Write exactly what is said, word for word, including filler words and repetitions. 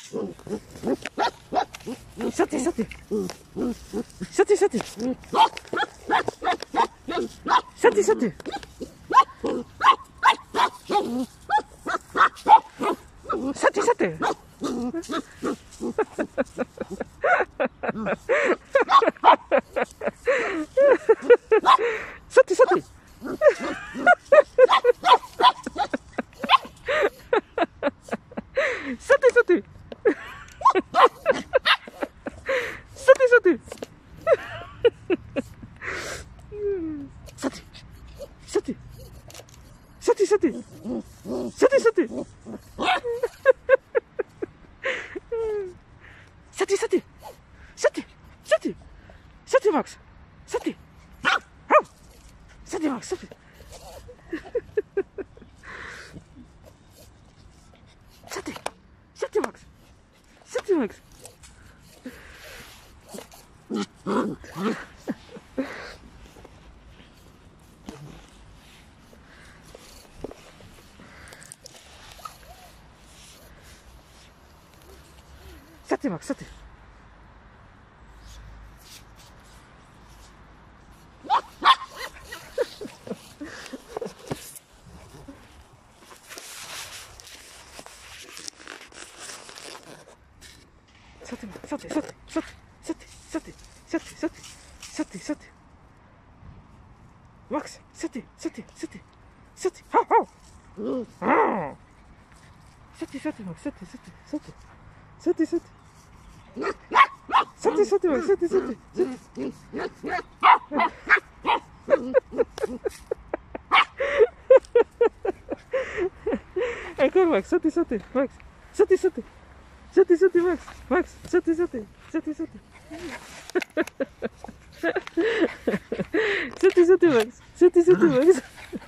さてさて。さてさて。さてさて。さてさて。さてさて。さてさて。さてさて。さて。さて。さてさて。さてさて。さてさて。さて。さて。さてマックス。さて。さてマックス。さて。さて。さてマックス。さてマックス。さてマックス。さて。さてさてさてさてさてさてさてさてさてさてマックスさてさてさてさてははさてさてマックスさてさてさてさてさてさてさてマックスさてさてはいこれマックスさてさてマックスさてさてさてさてマックスマックスさてさてさてさてさてさてマックスさてさてマックス